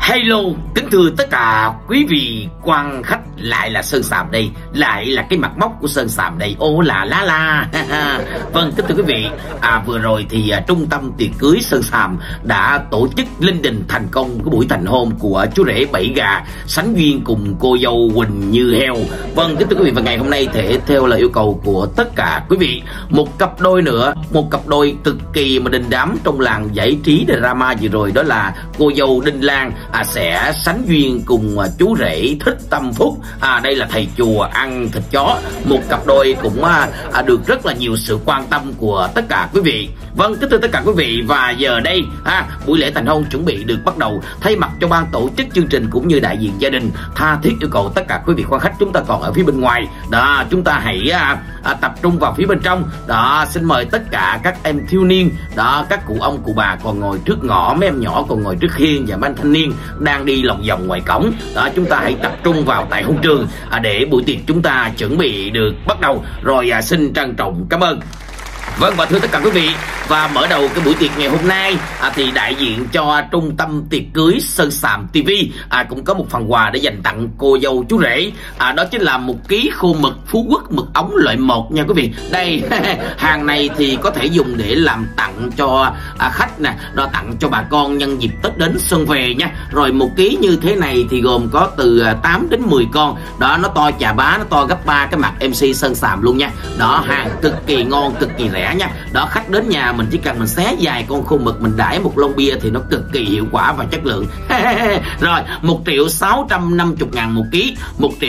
Hello, kính thưa tất cả quý vị quan khách, lại là Sơn Sàm đây, lại là cái mặt móc của Sơn Sàm đây. Ô là la la. Vâng, kính thưa quý vị, vừa rồi thì trung tâm tiệc cưới Sơn Sàm đã tổ chức linh đình thành công cái buổi thành hôn của chú rể Bảy Gà sánh duyên cùng cô dâu Quỳnh Như Heo. Vâng, kính thưa quý vị, và ngày hôm nay thể theo lời yêu cầu của tất cả quý vị, một cặp đôi nữa, một cặp đôi cực kỳ mà đình đám trong làng giải trí drama vừa rồi, đó là cô dâu Đinh Lan sẽ sánh duyên cùng chú rể Thích Tâm Phúc. Đây là thầy chùa ăn thịt chó, một cặp đôi cũng được rất là nhiều sự quan tâm của tất cả quý vị. Vâng, kính thưa tất cả quý vị, và giờ đây buổi lễ thành hôn chuẩn bị được bắt đầu. Thay mặt cho ban tổ chức chương trình cũng như đại diện gia đình, tha thiết yêu cầu tất cả quý vị quan khách chúng ta còn ở phía bên ngoài đó, chúng ta hãy tập trung vào phía bên trong đó. Xin mời tất cả các em thiếu niên đó, các cụ ông cụ bà còn ngồi trước ngõ, mấy em nhỏ còn ngồi trước khiên, và mấy anh thanh niên đang đi lòng vòng ngoài cổng đó, chúng ta hãy tập trung vào tại hôn trường để buổi tiệc chúng ta chuẩn bị được bắt đầu rồi. Xin trân trọng cảm ơn. Vâng, và thưa tất cả quý vị, và mở đầu cái buổi tiệc ngày hôm nay thì đại diện cho trung tâm tiệc cưới Sơn Sàm TV cũng có một phần quà để dành tặng cô dâu chú rể. Đó chính là 1 ký khô mực Phú Quốc mực ống loại 1 nha quý vị. Đây hàng này thì có thể dùng để làm tặng cho khách nè, đó, tặng cho bà con nhân dịp Tết đến xuân về nha. Rồi 1 ký như thế này thì gồm có từ 8 đến 10 con đó, nó to chà bá, nó to gấp 3 cái mặt MC Sơn Sàm luôn nha. Đó, hàng cực kỳ ngon, cực kỳ rẻ nha. Đó, khách đến nhà mình chỉ cần mình xé dài con khô mực, mình đãi một lon bia thì nó cực kỳ hiệu quả và chất lượng. Rồi 1.650.000 1 ký,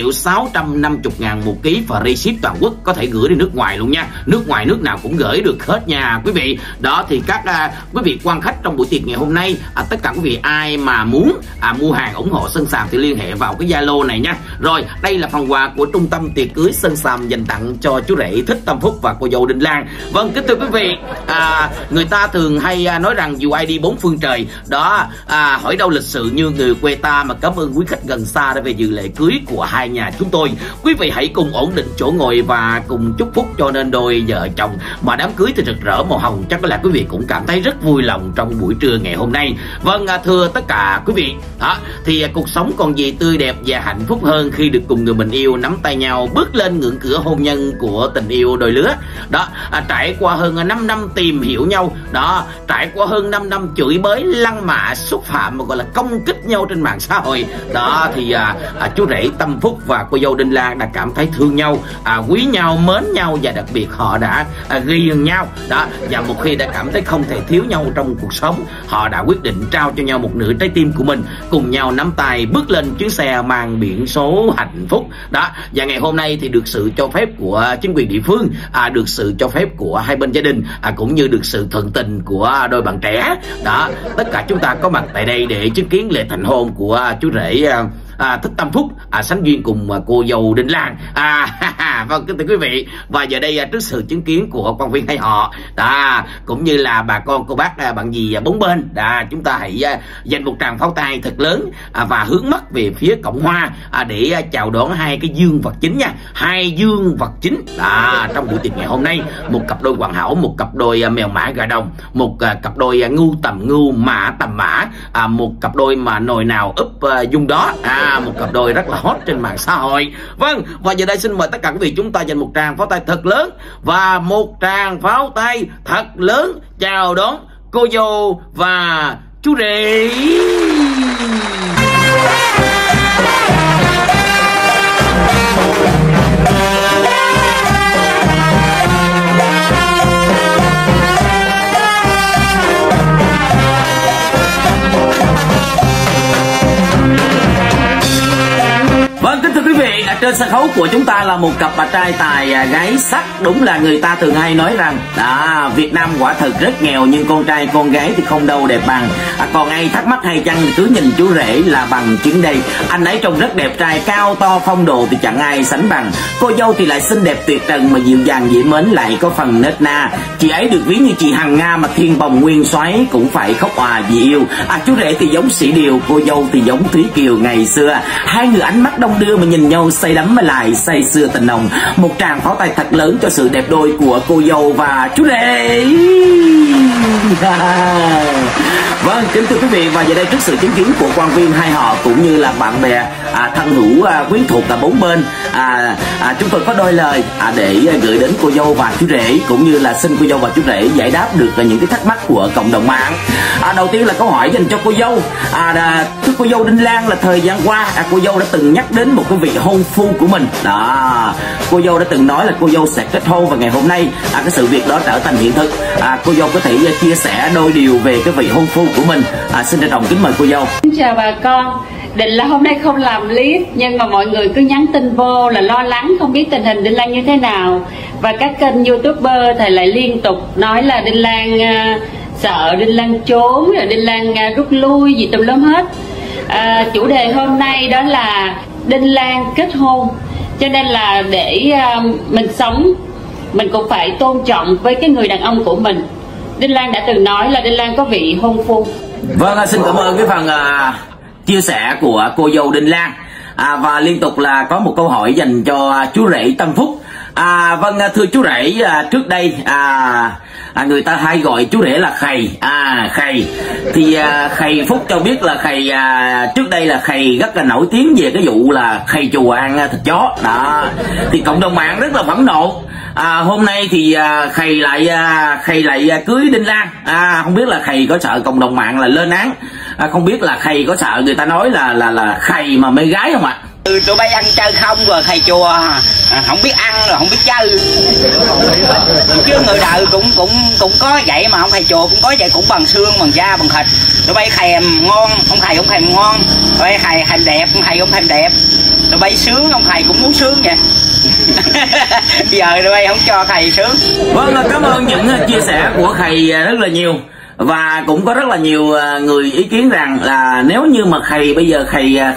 1.650.000 1 ký và free ship toàn quốc, có thể gửi đi nước ngoài luôn nha. Nước ngoài nước nào cũng gửi được hết nha quý vị. Đó thì các quý vị quan khách trong buổi tiệc ngày hôm nay, tất cả quý vị ai mà muốn mua hàng ủng hộ Sơn Sàm thì liên hệ vào cái Zalo này nha. Rồi đây là phần quà của trung tâm tiệc cưới Sơn Sàm dành tặng cho chú rể Thích Tâm Phúc và cô dâu Đinh Lan. Vâng, kính thưa quý vị, người ta thường hay nói rằng dù ai đi 4 phương trời đó, hỏi đâu lịch sự như người quê ta, mà cảm ơn quý khách gần xa đã về dự lễ cưới của hai nhà chúng tôi. Quý vị hãy cùng ổn định chỗ ngồi và cùng chúc phúc cho nên đôi vợ chồng mà đám cưới thì rực rỡ màu hồng. Chắc là quý vị cũng cảm thấy rất vui lòng trong buổi trưa ngày hôm nay. Vâng, thưa tất cả quý vị, thì cuộc sống còn gì tươi đẹp và hạnh phúc hơn khi được cùng người mình yêu nắm tay nhau bước lên ngưỡng cửa hôn nhân của tình yêu đôi lứa đó. Trải qua hơn 5 năm tìm hiểu nhau đó, trải qua hơn 5 năm chửi bới lăng mạ xúc phạm mà gọi là công kích nhau trên mạng xã hội đó, thì chú rể Tâm Phúc và cô dâu Đinh Lan đã cảm thấy thương nhau, quý nhau, mến nhau, và đặc biệt họ đã ghiền nhau đó. Và một khi đã cảm thấy không thể thiếu nhau trong cuộc sống, họ đã quyết định trao cho nhau một nửa trái tim của mình, cùng nhau nắm tay bước lên chuyến xe mang biển số hạnh phúc đó. Và ngày hôm nay thì được sự cho phép của chính quyền địa phương, được sự cho phép của hai bên gia đình, cũng như được sự thuận tình của đôi bạn trẻ đó, tất cả chúng ta có mặt tại đây để chứng kiến lễ thành hôn của chú rể Thích Tâm Phúc sánh duyên cùng cô dâu Đinh Lan. Vâng, kính thưa quý vị, và giờ đây trước sự chứng kiến của quan viên hay họ cũng như là bà con cô bác bạn dì bốn bên chúng ta hãy dành một tràng pháo tay thật lớn và hướng mắt về phía Cộng Hòa để chào đón hai cái dương vật chính nha, hai dương vật chính trong buổi tiệc ngày hôm nay. Một cặp đôi hoàn hảo, một cặp đôi mèo mã gà đồng, một cặp đôi ngu tầm ngu, mã tầm mã, một cặp đôi mà nồi nào úp dung đó, một cặp đôi rất là hot trên mạng xã hội. Vâng, và giờ đây xin mời tất cả quý vị chúng ta dành một tràng pháo tay thật lớn và một tràng pháo tay thật lớn chào đón cô dâu và chú rể. Trên sân khấu của chúng ta là một cặp bà trai tài gái sắc. Đúng là người ta thường hay nói rằng Việt Nam quả thực rất nghèo, nhưng con trai con gái thì không đâu đẹp bằng. Còn ai thắc mắc hay chăng thì cứ nhìn chú rể là bằng chứng đây. Anh ấy trông rất đẹp trai, cao to phong độ thì chẳng ai sánh bằng. Cô dâu thì lại xinh đẹp tuyệt trần mà dịu dàng dễ mến, lại có phần nết na. Chị ấy được ví như chị Hằng Nga mà thiên bồng nguyên soái cũng phải khóc òa vì yêu. Chú rể thì giống Sĩ Điều, cô dâu thì giống Thúy Kiều ngày xưa. Hai người ánh mắt đông đưa mà nhìn nhau say đắm lại say sưa tình nồng. Một tràng pháo tay thật lớn cho sự đẹp đôi của cô dâu và chú rể. Vâng, kính thưa quý vị, và giờ đây trước sự chứng kiến của quan viên hai họ cũng như là bạn bè thân hữu quyến thuộc cả bốn bên, chúng tôi có đôi lời để gửi đến cô dâu và chú rể, cũng như là xin cô dâu và chú rể giải đáp được những cái thắc mắc của cộng đồng mạng. Đầu tiên là câu hỏi dành cho cô dâu. Thưa cô dâu Đinh Lan, là thời gian qua cô dâu đã từng nhắc đến một cái vị hôn phu của mình. Cô dâu đã từng nói là cô dâu sẽ kết hôn, và ngày hôm nay cái sự việc đó trở thành hiện thực. Cô dâu có thể chia sẻ đôi điều về cái vị hôn phu của mình. Xin trân trọng kính mời cô dâu. Xin chào bà con. Định là hôm nay không làm clip, nhưng mà mọi người cứ nhắn tin vô là lo lắng không biết tình hình Đinh Lan như thế nào. Và các kênh YouTuber thì lại liên tục nói là Đinh Lan sợ, Đinh Lan trốn, rồi Đinh Lan rút lui gì tùm lum hết. Chủ đề hôm nay đó là Đinh Lan kết hôn, cho nên là để mình sống, mình cũng phải tôn trọng với cái người đàn ông của mình. Đinh Lan đã từng nói là Đinh Lan có vị hôn phu. Vâng, xin cảm ơn cái phần chia sẻ của cô dâu Đinh Lan. Và liên tục là có một câu hỏi dành cho chú rể Tâm Phúc. Vâng, thưa chú rể, trước đây người ta hay gọi chú rể là Khầy. Khầy thì Khầy Phúc cho biết là Khầy trước đây là Khầy rất là nổi tiếng về cái vụ là Khầy chùa ăn thịt chó đó. Thì cộng đồng mạng rất là phẫn nộ. Hôm nay thì Khầy lại cưới Đinh Lan. Không biết là Khầy có sợ cộng đồng mạng là lên án, không biết là Khầy có sợ người ta nói là Khầy mà mê gái không ạ? Tụi bay ăn chơi không, rồi thầy chùa không biết ăn rồi không biết chơi. Chứ người đời cũng có vậy mà, ông thầy chùa cũng có vậy, cũng bằng xương bằng da bằng thịt. Tụi bay thèm ngon, ông thầy cũng thèm ngon. Tụi bay thèm đẹp, ông thầy cũng thèm đẹp. Tụi bay sướng, ông thầy cũng muốn sướng vậy. Giờ tụi bay không cho thầy sướng. Vâng, cảm ơn những chia sẻ của Khầy rất là nhiều. Và cũng có rất là nhiều người ý kiến rằng là nếu như mà Khầy bây giờ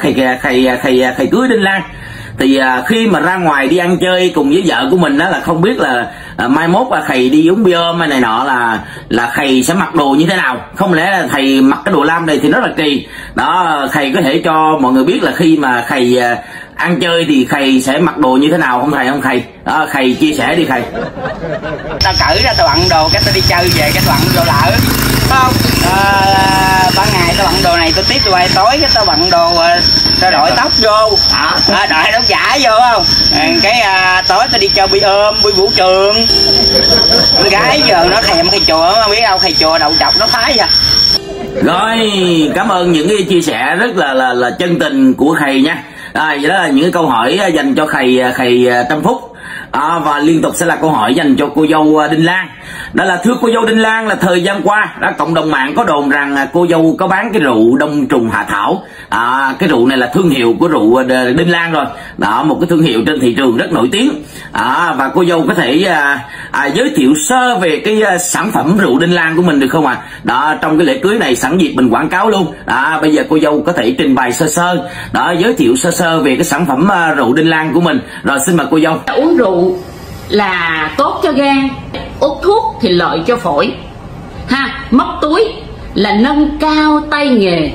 Khầy cưới Đinh Lan thì khi mà ra ngoài đi ăn chơi cùng với vợ của mình đó, là không biết là mai mốt là Khầy đi uống bia ôm hay này nọ là Khầy sẽ mặc đồ như thế nào. Không lẽ là thầy mặc cái đồ lam này thì rất là kỳ đó. Khầy có thể cho mọi người biết là khi mà Khầy ăn chơi thì Khầy sẽ mặc đồ như thế nào không thầy? Không Khầy đó, Khầy chia sẻ đi Khầy. Tao cởi ra tao bận đồ, cái tao đi chơi về cái tao bận đồ lỡ, không? Ban ngày tao bận đồ này, tao tiếp tụi bay, tối cái tao bận đồ, tao đội tóc vô, đội tóc giả vô không? Cái tối tao đi chơi bi ôm, bi vũ trường. Con gái giờ nó thèm thầy chùa, không biết đâu, thầy chùa đậu chọc nó phái vậy. Rồi, cảm ơn những cái chia sẻ rất là chân tình của Khầy nha. Vậy đó là những cái câu hỏi dành cho Khầy Tâm Phúc. Và liên tục sẽ là câu hỏi dành cho cô dâu Đinh Lan. Đó là thưa cô dâu Đinh Lan, là thời gian qua cộng đồng mạng có đồn rằng cô dâu có bán cái rượu Đông Trùng Hạ Thảo. Cái rượu này là thương hiệu của rượu Đinh Lan rồi đó, một cái thương hiệu trên thị trường rất nổi tiếng. Và cô dâu có thể giới thiệu sơ về cái sản phẩm rượu Đinh Lan của mình được không ạ? Đó, trong cái lễ cưới này sẵn dịp mình quảng cáo luôn. Bây giờ cô dâu có thể trình bày sơ đó, giới thiệu sơ về cái sản phẩm rượu Đinh Lan của mình. Rồi xin mời cô dâu. Uống rượu là tốt cho gan, hút thuốc thì lợi cho phổi, móc túi là nâng cao tay nghề,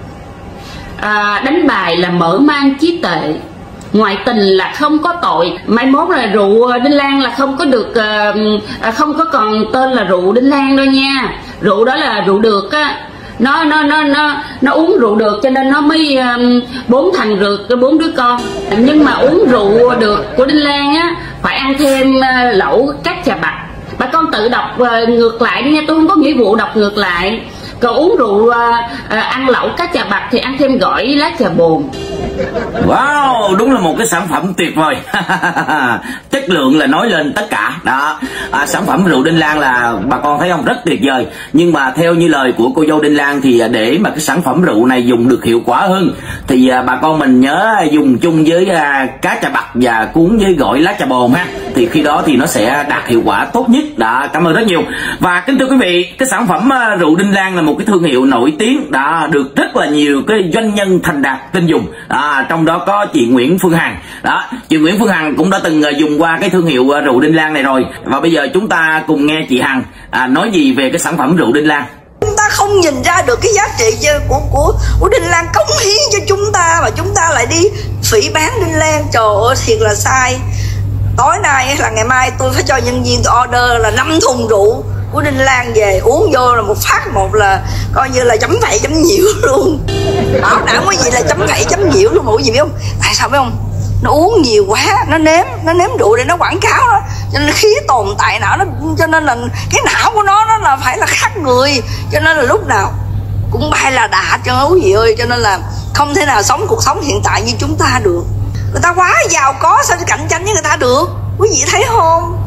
đánh bài là mở mang trí tuệ, ngoại tình là không có tội. Mai mốt là rượu Đinh Lan là không có được, không có còn tên là rượu Đinh Lan đâu nha. Rượu đó là rượu được á. Nó uống rượu được cho nên nó mới 4 thằng rượt 4 đứa con. Nhưng mà uống rượu được của Đinh Lan á phải ăn thêm lẩu các trà bạc. Bà con tự đọc ngược lại đi nha, tôi không có nghĩa vụ đọc ngược lại. Còn uống rượu ăn lẩu cá trà bạc thì ăn thêm gỏi lá trà bồn. Wow, đúng là một cái sản phẩm tuyệt vời. Chất lượng là nói lên tất cả đó. Sản phẩm rượu Đinh Lan là bà con thấy không, rất tuyệt vời. Nhưng mà theo như lời của cô dâu Đinh Lan thì để mà cái sản phẩm rượu này dùng được hiệu quả hơn thì bà con mình nhớ dùng chung với cá trà bạc và cuốn với gỏi lá trà bồn ha, thì khi đó thì nó sẽ đạt hiệu quả tốt nhất. Đã, cảm ơn rất nhiều. Và kính thưa quý vị, cái sản phẩm rượu Đinh Lan là một cái thương hiệu nổi tiếng đã được rất là nhiều cái doanh nhân thành đạt tin dùng. Trong đó có chị Nguyễn Phương Hằng đó. Chị Nguyễn Phương Hằng cũng đã từng dùng qua cái thương hiệu rượu Đinh Lan này rồi. Và bây giờ chúng ta cùng nghe chị Hằng nói gì về cái sản phẩm rượu Đinh Lan. Chúng ta không nhìn ra được cái giá trị của Đinh Lan cống hiến cho chúng ta, mà chúng ta lại đi phỉ báng Đinh Lan, trời ơi thiệt là sai. Tối nay là ngày mai tôi phải cho nhân viên tôi order là 5 thùng rượu của Đinh Lan về, uống vô là một phát một là coi như là chấm phẩy chấm nhiễu luôn. Bảo đảm cái gì là chấm phẩy chấm nhiễu luôn, mọi gì biết không? Tại sao biết không? Nó uống nhiều quá, nó nếm rượu để nó quảng cáo đó, cho nên khí tồn tại não nó, cho nên là cái não của nó là phải là khác người, cho nên là lúc nào cũng bay là đà cho quý vị ơi. Cho nên là không thể nào sống cuộc sống hiện tại như chúng ta được. Người ta quá giàu có, sao cạnh tranh với người ta được, quý vị thấy không?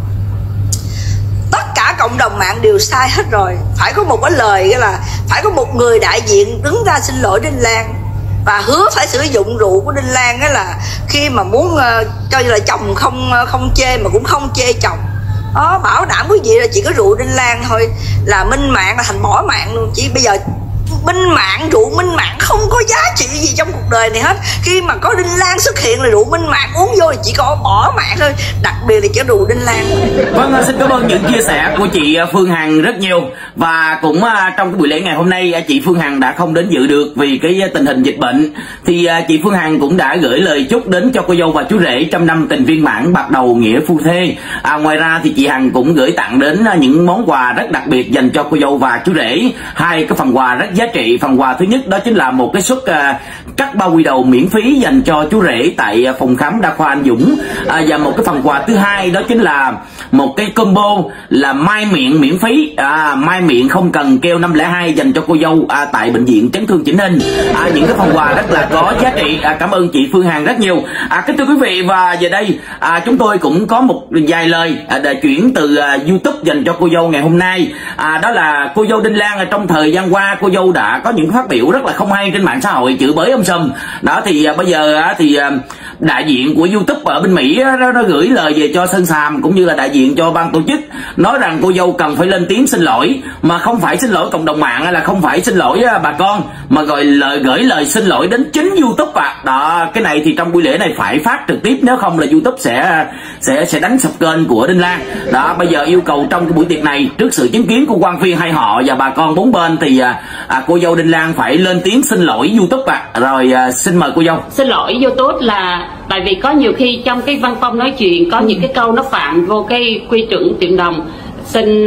Tất cả cộng đồng mạng đều sai hết rồi. Phải có một cái lời là phải có một người đại diện đứng ra xin lỗi Đinh Lan và hứa phải sử dụng rượu của Đinh Lan, là khi mà muốn cho là chồng không chê mà cũng không chê chồng đó. Bảo đảm quý vị là chỉ có rượu Đinh Lan thôi là minh mạng là thành bỏ mạng luôn. Chỉ bây giờ minh mạng, rượu minh mạng không có giá trị gì trong cuộc đời này hết. Khi mà có Đinh Lan xuất hiện là rượu minh mạng, uống vô thì chỉ có bỏ mạng thôi, đặc biệt là cái rượu Đinh Lan. Vâng, xin cảm ơn những chia sẻ của chị Phương Hằng rất nhiều. Và cũng trong cái buổi lễ ngày hôm nay chị Phương Hằng đã không đến dự được vì cái tình hình dịch bệnh, thì chị Phương Hằng cũng đã gửi lời chúc đến cho cô dâu và chú rể trăm năm tình viên mãn bạc đầu nghĩa phu thê. Ngoài ra thì chị Hằng cũng gửi tặng đến những món quà rất đặc biệt dành cho cô dâu và chú rể. Hai cái phần quà rất giá trị. Phần quà thứ nhất đó chính là một cái suất cắt bao quy đầu miễn phí dành cho chú rể tại phòng khám đa khoa Anh Dũng. Và một cái phần quà thứ hai đó chính là một cái combo là mai miệng miễn phí, mai miệng không cần keo 502 dành cho cô dâu tại bệnh viện chấn thương chỉnh hình. Những cái phần quà rất là có giá trị. Cảm ơn chị Phương Hằng rất nhiều. Kính thưa quý vị, và giờ đây chúng tôi cũng có một vài lời chuyển từ YouTube dành cho cô dâu ngày hôm nay. Đó là cô dâu Đinh Lan trong thời gian qua cô dâu đã có những phát biểu rất là không hay trên mạng xã hội, chửi bới sùm đó. Thì bây giờ thì đại diện của YouTube ở bên Mỹ nó gửi lời về cho Sơn Sàm cũng như là đại diện cho ban tổ chức, nói rằng cô dâu cần phải lên tiếng xin lỗi, mà không phải xin lỗi cộng đồng mạng hay là không phải xin lỗi bà con, mà gửi lời xin lỗi đến chính YouTube đó. Cái này thì trong buổi lễ này phải phát trực tiếp, nếu không là YouTube sẽ đánh sập kênh của Đinh Lan đó. Bây giờ yêu cầu trong cái buổi tiệc này, trước sự chứng kiến của quan viên hai họ và bà con bốn bên, thì cô dâu Đinh Lan phải lên tiếng xin lỗi YouTube rồi. Xin mời cô dâu. Xin lỗi YouTube là tại vì có nhiều khi trong cái văn phong nói chuyện có những cái câu nó phạm vô cái quy chuẩn tiệm đồng, xin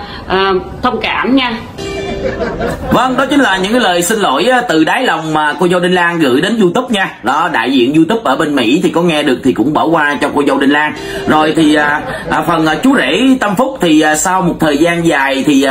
thông cảm nha. Vâng, đó chính là những cái lời xin lỗi từ đáy lòng mà cô dâu Đinh Lan gửi đến YouTube nha. Đó, đại diện YouTube ở bên Mỹ thì có nghe được thì cũng bỏ qua cho cô dâu Đinh Lan. Rồi thì phần chú rể Tâm Phúc thì sau một thời gian dài thì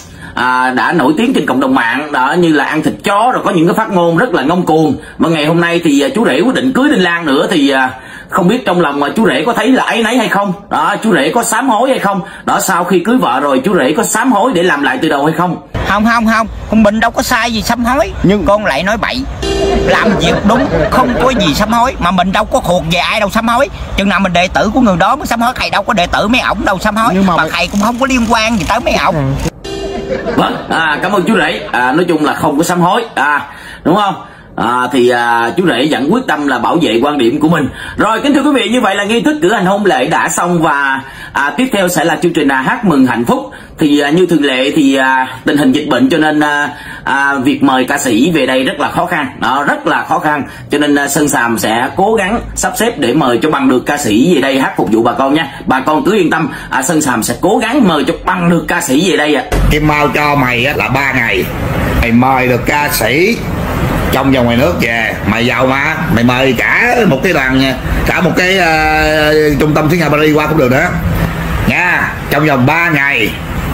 đã nổi tiếng trên cộng đồng mạng đó, như là ăn thịt chó, rồi có những cái phát ngôn rất là ngông cuồng. Mà ngày hôm nay thì chú rể quyết định cưới Đinh Lan nữa, thì không biết trong lòng mà chú rể có thấy là áy náy hay không đó, chú rể có sám hối hay không đó, sau khi cưới vợ rồi chú rể có sám hối để làm lại từ đầu hay không? Không, con Bình đâu có sai gì sám hối, nhưng con lại nói bậy. Làm việc đúng, không có gì sám hối, mà mình đâu có thuộc về ai đâu sám hối. Chừng nào mình đệ tử của người đó mới sám hối, thầy đâu có đệ tử mấy ổng đâu sám hối, mà thầy cũng không có liên quan gì tới mấy ổng. Vâng, cảm ơn chú rể. Nói chung là không có sám hối, đúng không? Thì chú rể vẫn quyết tâm là bảo vệ quan điểm của mình. Rồi, kính thưa quý vị, như vậy là nghi thức cử hành hôn lễ đã xong, và tiếp theo sẽ là chương trình hát mừng hạnh phúc. Thì như thường lệ thì tình hình dịch bệnh cho nên việc mời ca sĩ về đây rất là khó khăn đó, rất là khó khăn, cho nên Sơn Sàm sẽ cố gắng sắp xếp để mời cho bằng được ca sĩ về đây hát phục vụ bà con nha. Bà con cứ yên tâm, Sơn Sàm sẽ cố gắng mời cho bằng được ca sĩ về đây Kim mau cho mày là 3 ngày mày mời được ca sĩ trong và ngoài nước về, mày giàu mà, mày mời cả một cái đoàn, cả một cái trung tâm tiếng Nga Paris qua cũng được nữa nha. Trong vòng 3 ngày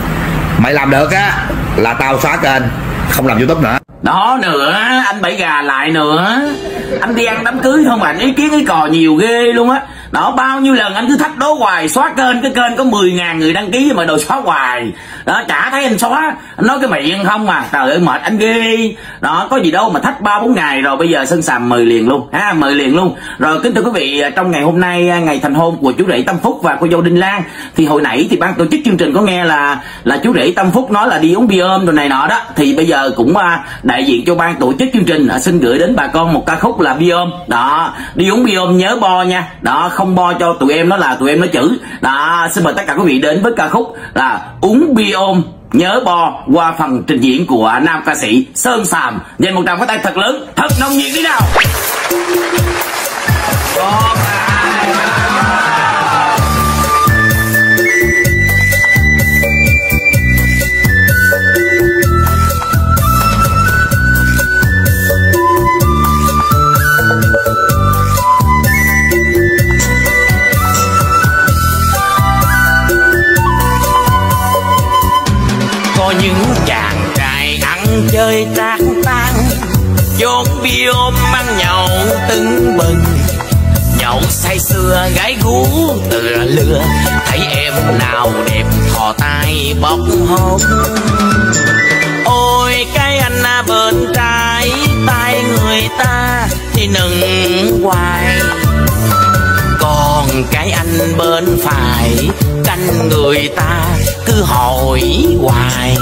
mày làm được là tao xóa kênh, không làm YouTube nữa. Đó nữa, anh Bảy Gà lại nữa. Anh đi ăn đám cưới không mà anh ý kiến ý cò nhiều ghê luôn á. Đó, bao nhiêu lần anh cứ thách đố hoài, xóa kênh, cái kênh có 10.000 người đăng ký mà đồ xóa hoài. Đó, chả thấy anh xóa, anh nói cái miệng không mà, trời ơi mệt anh ghê. Đó, có gì đâu mà thách 3-4 ngày rồi bây giờ Sơn Sàm mời liền luôn, mời liền luôn. Rồi kính thưa quý vị, trong ngày hôm nay, ngày thành hôn của chú rể Tâm Phúc và cô dâu Đinh Lan, thì hồi nãy thì ban tổ chức chương trình có nghe là chú rể Tâm Phúc nói là đi uống bia ôm rồi này nọ đó, thì bây giờ cũng đại diện cho ban tổ chức chương trình xin gửi đến bà con một ca khúc là bia ôm. Đó, đi uống bia ôm nhớ bo nha. Đó, không bo cho tụi em, đó là tụi em nói chữ. Đó, xin mời tất cả quý vị đến với ca khúc là uống bia ôm nhớ bo qua phần trình diễn của nam ca sĩ Sơn Sàm. Dành một tràng pháo tay thật lớn, thật nồng nhiệt đi nào. Có những chàng trai ăn chơi trác táng, vốn bia ôm ăn nhậu tưng bừng, nhậu say sưa gái gú tựa lừa, thấy em nào đẹp thò tay bóc hôn. Ôi cái anh bên trái tay người ta thì nừng hoài, còn cái anh bên phải canh người ta cứ hỏi hoài.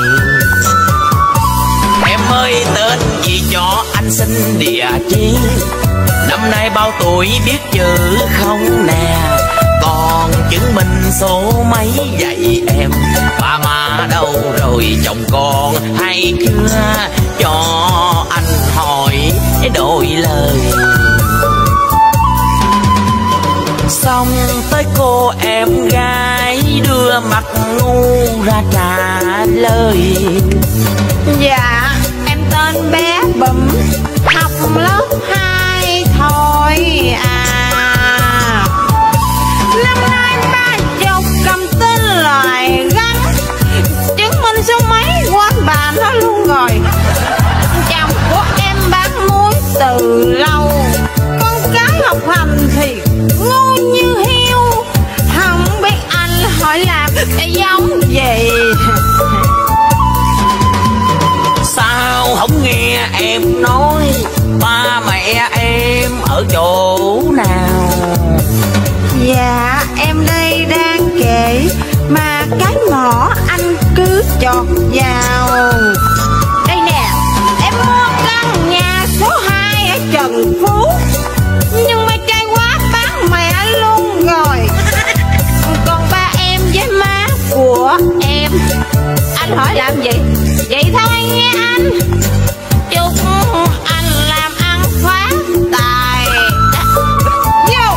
Em ơi tên gì cho anh xin địa chỉ, năm nay bao tuổi biết chữ không nè, còn chứng minh số mấy vậy em, ba má đâu rồi chồng con hay chưa, cho anh hỏi đổi lời. Xong tới cô em gái đưa mặt ngu ra trả lời. Dạ em tên bé Bụm, học lớp 2 thôi à. Năm nay 30 cầm tên loại gắn, chứng minh số mấy quên bà nó luôn rồi. Chồng của em bán muối từ lâu, con cái học hành thì ngu như hiu, không biết anh hỏi làm cái giống gì. Sao không nghe em nói ba mẹ em ở chỗ nào? Dạ em đây đang kể mà cái mỏ anh cứ chọt vào. Đây nè, em mua căn nhà số 2 ở Trần Phú, nhưng mà trai quá bán mẹ luôn rồi. Còn ba em với má của em, anh hỏi làm gì? Vậy thôi nghe anh. Chúc anh làm ăn phát tài. Vô.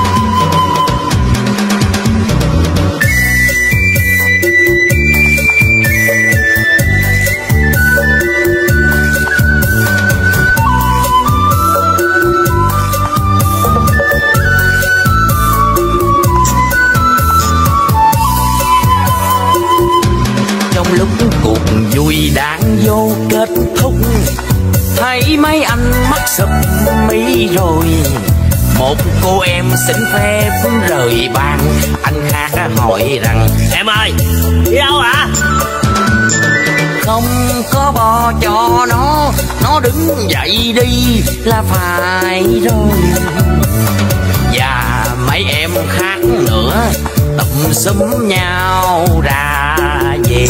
Trong lúc cuộc vui đang vô kết thúc, thấy mấy anh mắt sụp mi rồi, một cô em xin phép rời bàn. Anh khác hỏi rằng em ơi đi đâu ạ? Không có bò cho nó đứng dậy đi là phải rồi. Và mấy em khác nữa tụm xúm nhau ra về.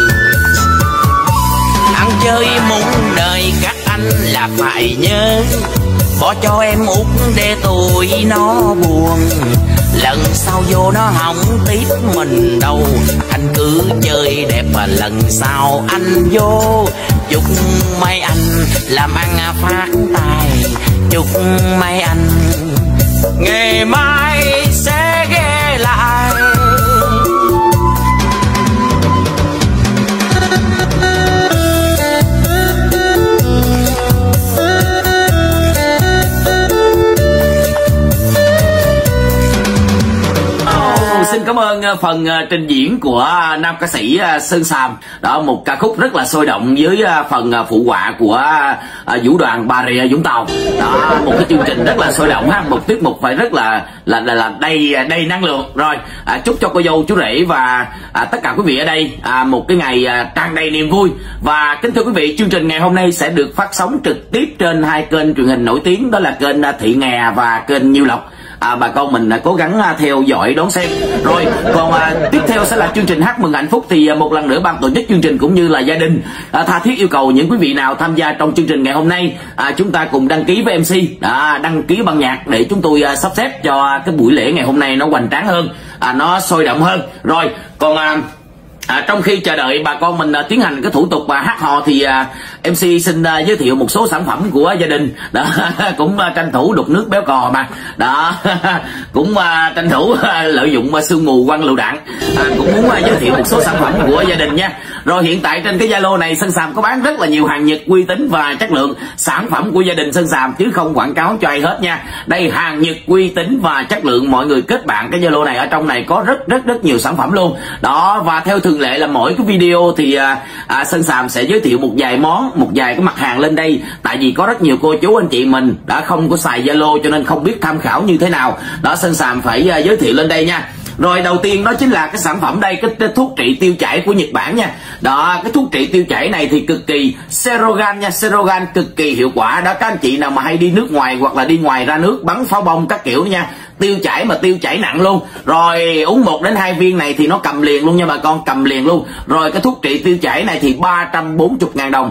Ăn chơi muốn đời các anh là phải nhớ, bỏ cho em út để tụi nó buồn. Lần sau vô nó không tiếp mình đâu, anh cứ chơi đẹp và lần sau anh vô. Chúc mấy anh làm ăn phát tài, chúc mấy anh ngày mai sẽ ghé lại. Xin cảm ơn phần trình diễn của nam ca sĩ Sơn Sàm. Đó, một ca khúc rất là sôi động với phần phụ họa của vũ đoàn Bà Rịa Vũng Tàu. Đó, một cái chương trình rất là sôi động ha, một tiết mục phải rất là đầy năng lượng. Rồi, chúc cho cô dâu chú rể và tất cả quý vị ở đây một cái ngày tràn đầy niềm vui. Và kính thưa quý vị, chương trình ngày hôm nay sẽ được phát sóng trực tiếp trên hai kênh truyền hình nổi tiếng, đó là kênh Thị Nghè và kênh Nhiêu Lộc. Bà con mình cố gắng theo dõi đón xem. Rồi còn tiếp theo sẽ là chương trình Hát Mừng Hạnh Phúc. Thì một lần nữa ban tổ chức chương trình cũng như là gia đình tha thiết yêu cầu những quý vị nào tham gia trong chương trình ngày hôm nay, chúng ta cùng đăng ký với MC, đăng ký ban nhạc để chúng tôi sắp xếp cho cái buổi lễ ngày hôm nay nó hoành tráng hơn, nó sôi động hơn. Rồi còn trong khi chờ đợi bà con mình tiến hành cái thủ tục hát hò thì MC xin giới thiệu một số sản phẩm của gia đình đó. Cũng tranh thủ đục nước béo cò mà đó. Cũng tranh thủ lợi dụng sương mù quăng lựu đạn, cũng muốn giới thiệu một số sản phẩm của gia đình nha. Rồi hiện tại trên cái Zalo này Sơn Sàm có bán rất là nhiều hàng Nhật uy tín và chất lượng, sản phẩm của gia đình Sơn Sàm chứ không quảng cáo cho ai hết nha. Đây hàng Nhật uy tín và chất lượng, mọi người kết bạn cái Zalo này, ở trong này có rất nhiều sản phẩm luôn đó. Và theo thường lệ là mỗi cái video thì Sơn Sàm sẽ giới thiệu một vài món, một vài cái mặt hàng lên đây, tại vì có rất nhiều cô chú anh chị mình đã không có xài Zalo cho nên không biết tham khảo như thế nào đó. Sơn Sàm phải giới thiệu lên đây nha. Rồi đầu tiên đó chính là cái sản phẩm đây, cái thuốc trị tiêu chảy của Nhật Bản nha. Đó, cái thuốc trị tiêu chảy này thì cực kỳ Serogan nha, Serogan cực kỳ hiệu quả đó. Các anh chị nào mà hay đi nước ngoài hoặc là đi ngoài ra nước bắn pháo bông các kiểu nha, tiêu chảy mà tiêu chảy nặng luôn. Rồi uống 1 đến 2 viên này thì nó cầm liền luôn nha bà con, cầm liền luôn. Rồi cái thuốc trị tiêu chảy này thì 340.000 đồng,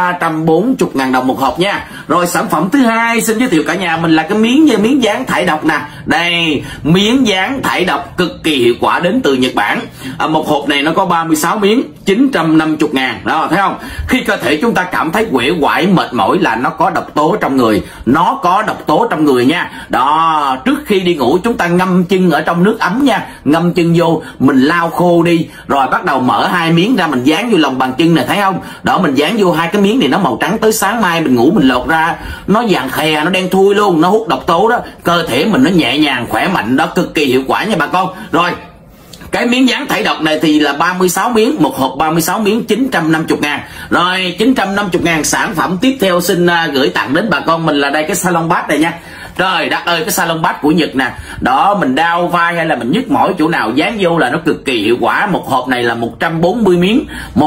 340.000 đồng một hộp nha. Rồi sản phẩm thứ hai xin giới thiệu cả nhà mình là cái miếng dán thải độc nè. Đây, miếng dán thải độc cực kỳ hiệu quả đến từ Nhật Bản. Một hộp này nó có 36 miếng, 950.000 đó, thấy không? Khi cơ thể chúng ta cảm thấy uể oải mệt mỏi là nó có độc tố trong người, nó có độc tố trong người nha. Đó, trước khi đi ngủ chúng ta ngâm chân ở trong nước ấm nha, ngâm chân vô, mình lau khô đi, rồi bắt đầu mở 2 miếng ra, mình dán vô lòng bàn chân này, thấy không? Đó, mình dán vô 2 cái miếng này, nó màu trắng, tới sáng mai mình ngủ mình lột ra nó vàng khè, nó đen thui luôn, nó hút độc tố đó, cơ thể mình nó nhẹ nhàng khỏe mạnh đó, cực kỳ hiệu quả nha bà con. Rồi cái miếng dán thải độc này thì là 36 miếng, một hộp 36 miếng 950.000. Rồi 950.000. Sản phẩm tiếp theo xin gửi tặng đến bà con mình là đây, cái salon bát này nha. Trời đất ơi, cái salon bát của Nhật nè. Đó, mình đau vai hay là mình nhức mỏi chỗ nào dán vô là nó cực kỳ hiệu quả. Một hộp này là 140 miếng,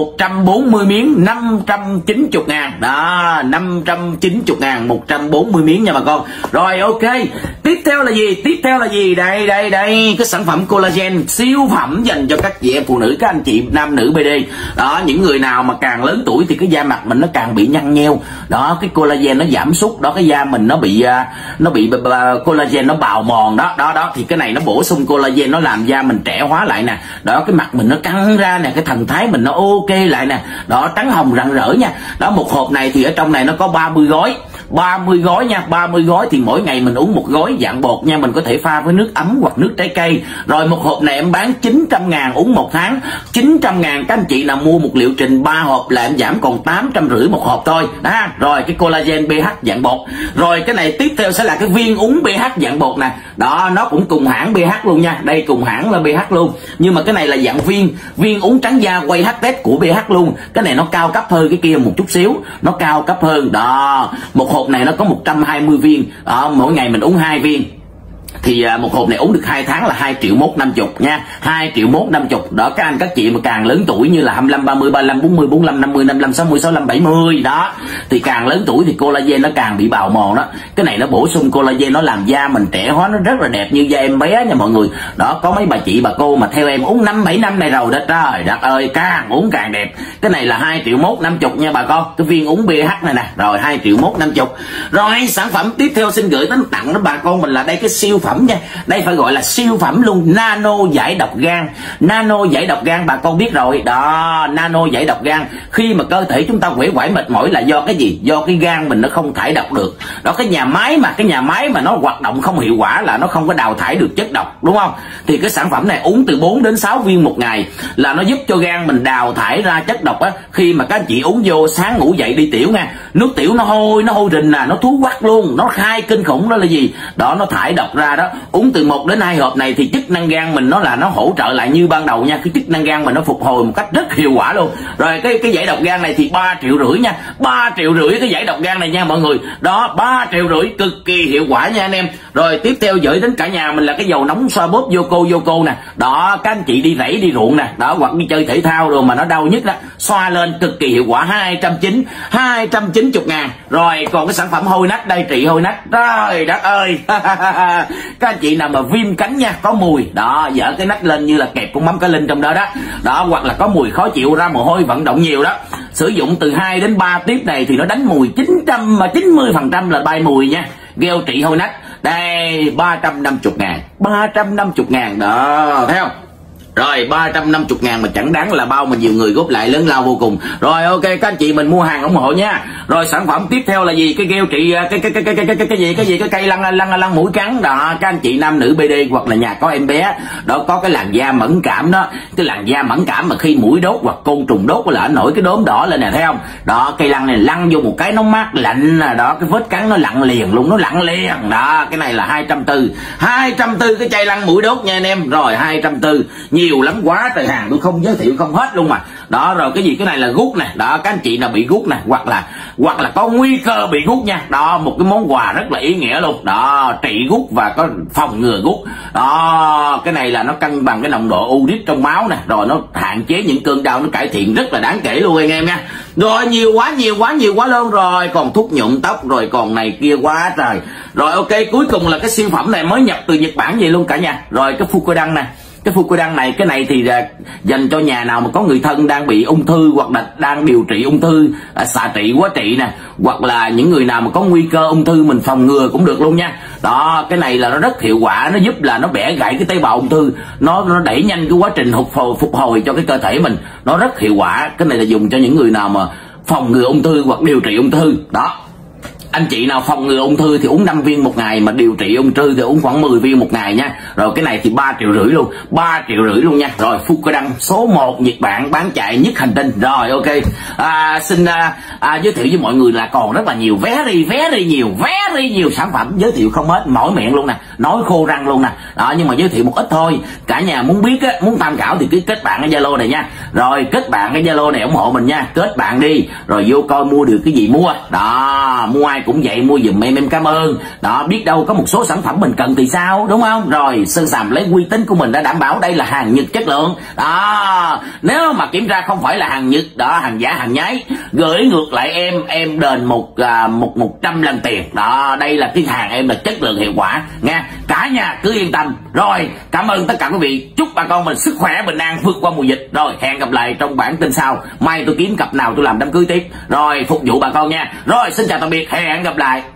140 miếng 590.000. Đó, 590.000, 140 miếng nha bà con. Rồi ok, tiếp theo là gì? Tiếp theo là gì? Đây, cái sản phẩm collagen siêu phẩm dành cho các chị em phụ nữ, các anh chị nam nữ BD. Đó, những người nào mà càng lớn tuổi thì cái da mặt mình nó càng bị nhăn nheo. Đó, cái collagen nó giảm sút đó, cái da mình nó bị collagen nó bào mòn đó thì cái này nó bổ sung collagen, nó làm da mình trẻ hóa lại nè. Đó, cái mặt mình nó căng ra nè, cái thần thái mình nó ok lại nè. Đó, trắng hồng rạng rỡ nha. Đó, một hộp này thì ở trong này nó có 30 gói. 30 gói nha, 30 gói thì mỗi ngày mình uống một gói dạng bột nha, mình có thể pha với nước ấm hoặc nước trái cây. Rồi một hộp này em bán 900.000 uống 1 tháng. 900.000, các anh chị nào mua một liệu trình 3 hộp là em giảm còn 850 một hộp thôi. Đó, rồi cái collagen BH dạng bột. Rồi cái này tiếp theo sẽ là cái viên uống BH dạng bột nè. Đó, nó cũng cùng hãng BH luôn nha. Đây cùng hãng là BH luôn. Nhưng mà cái này là dạng viên uống trắng da quay HTest của BH luôn. Cái này nó cao cấp hơn cái kia một chút xíu, nó cao cấp hơn. Đó, một hộp này nó có 120 viên. Mỗi ngày mình uống 2 viên. Thì một hộp này uống được 2 tháng là 2.150.000 nha, 2.150.000. Đó, các anh các chị mà càng lớn tuổi như là 25, 30, 35, 40, 45, 50, 55, 60, 65, 70 đó, thì càng lớn tuổi thì collagen nó càng bị bào mòn đó. Cái này nó bổ sung collagen, nó làm da mình trẻ hóa, nó rất là đẹp như da em bé nha mọi người. Đó, có mấy bà chị bà cô mà theo em uống 5-7 năm này rồi đó, trời đất ơi, càng uống càng đẹp. Cái này là 2.150.000 nha bà con, cái viên uống BH này nè. Rồi 2.150.000. Rồi sản phẩm tiếp theo xin gửi đến tặng đến bà con mình là đây, cái siêu phẩm nha. Đây phải gọi là siêu phẩm luôn, nano giải độc gan. Nano giải độc gan bà con biết rồi đó, nano giải độc gan. Khi mà cơ thể chúng ta uể oải mệt mỏi là do cái gì? Do cái gan mình nó không thải độc được. Đó, cái nhà máy mà nó hoạt động không hiệu quả là nó không có đào thải được chất độc, đúng không? Thì cái sản phẩm này uống từ 4 đến 6 viên một ngày là nó giúp cho gan mình đào thải ra chất độc á. Khi mà các anh chị uống vô sáng ngủ dậy đi tiểu nha, nước tiểu nó hôi rình nè, nó thú quắc luôn, nó khai kinh khủng. Đó là gì? Đó, nó thải độc ra đó. Uống từ 1 đến 2 hộp này thì chức năng gan mình nó hỗ trợ lại như ban đầu nha. Cái chức năng gan mình nó phục hồi một cách rất hiệu quả luôn. Rồi cái giải độc gan này thì 3,5 triệu nha, 3,5 triệu cái giải độc gan này nha mọi người. Đó, 3,5 triệu cực kỳ hiệu quả nha anh em. Rồi tiếp theo gửi đến cả nhà mình là cái dầu nóng xoa bóp vô cô nè. Đó, các anh chị đi rẫy đi ruộng nè, đó, hoặc đi chơi thể thao rồi mà nó đau nhức đó, xoa lên cực kỳ hiệu quả, 290.000. Rồi còn cái sản phẩm hôi nách đây, trị hôi nách. Trời đất ơi. Các anh chị nào mà viêm cánh nha, có mùi đó, dở cái nách lên như là kẹp con mắm cá linh trong đó đó. Đó, hoặc là có mùi khó chịu, ra mồ hôi, vận động nhiều đó, sử dụng từ 2 đến 3 tiếp này thì nó đánh mùi 90% là bay mùi nha. Gel trị hôi nách đây, 350.000, 350.000 đó, thấy không? Rồi 350.000 mà chẳng đáng là bao mà nhiều người góp lại lớn lao vô cùng. Rồi ok các anh chị mình mua hàng ủng hộ nha. Rồi sản phẩm tiếp theo là gì? Cái keo trị cái cây lăn mũi cắn đó. Các anh chị nam nữ BD hoặc là nhà có em bé đó, có cái làn da mẫn cảm đó, cái làn da mẫn cảm mà khi mũi đốt hoặc côn trùng đốt là nổi cái đốm đỏ lên nè, thấy không? Đó, cây lăn này lăn vô một cái nó mát lạnh đó, cái vết cắn nó lặn liền luôn, nó lặn liền đó. Cái này là 240 cái chai lăn mũi đốt nha anh em. Rồi 240 nhiều lắm quá trời, hàng tôi không giới thiệu không hết luôn mà. Đó rồi cái gì, cái này là gút nè đó, các anh chị nào bị gút nè hoặc là có nguy cơ bị gút nha. Đó, một cái món quà rất là ý nghĩa luôn đó, trị gút và có phòng ngừa gút đó. Cái này là nó cân bằng cái nồng độ uric trong máu nè, rồi nó hạn chế những cơn đau, nó cải thiện rất là đáng kể luôn anh em nha. Rồi nhiều quá luôn. Rồi còn thuốc nhuộm tóc, rồi còn này kia quá trời. Rồi ok, cuối cùng là cái siêu phẩm này mới nhập từ Nhật Bản về luôn cả nhà. Rồi cái Fukodan nè, cái Fukodan này, cái này thì dành cho nhà nào mà có người thân đang bị ung thư hoặc là đang điều trị ung thư, xạ trị quá trị nè, hoặc là những người nào mà có nguy cơ ung thư mình phòng ngừa cũng được luôn nha. Đó, cái này là nó rất hiệu quả, nó giúp là nó bẻ gãy cái tế bào ung thư, nó đẩy nhanh cái quá trình phục hồi cho cái cơ thể mình, nó rất hiệu quả. Cái này là dùng cho những người nào mà phòng ngừa ung thư hoặc điều trị ung thư đó. Anh chị nào phòng ngừa ung thư thì uống 5 viên một ngày, mà điều trị ung thư thì uống khoảng 10 viên một ngày nha. Rồi cái này thì 3,5 triệu luôn, 3,5 triệu luôn nha. Rồi Fukodan số 1 Nhật Bản, bán chạy nhất hành tinh. Rồi ok, xin giới thiệu với mọi người là còn rất là nhiều, very nhiều sản phẩm giới thiệu không hết, mỏi miệng luôn nè, nói khô răng luôn nè đó. Nhưng mà giới thiệu một ít thôi, cả nhà muốn biết á, muốn tham khảo thì cứ kết bạn cái Zalo này nha. Rồi kết bạn cái Zalo này ủng hộ mình nha, kết bạn đi rồi vô coi mua được cái gì mua đó. Mua ai cũng vậy, mua giùm em cảm ơn đó. Biết đâu có một số sản phẩm mình cần thì sao, đúng không? Rồi Sơn Sàm lấy uy tín của mình đã đảm bảo đây là hàng Nhật chất lượng đó. Nếu mà kiểm tra không phải là hàng Nhật đó, hàng giả hàng nhái, gửi ngược lại em đền 100 lần tiền đó. Đây là cái hàng em là chất lượng hiệu quả nha, cả nhà cứ yên tâm. Rồi cảm ơn tất cả quý vị, chúc bà con mình sức khỏe bình an vượt qua mùa dịch. Rồi hẹn gặp lại trong bản tin sau, mai tôi kiếm cặp nào tôi làm đám cưới tiếp, rồi phục vụ bà con nha. Rồi xin chào tạm biệt, hẹn gặp lại.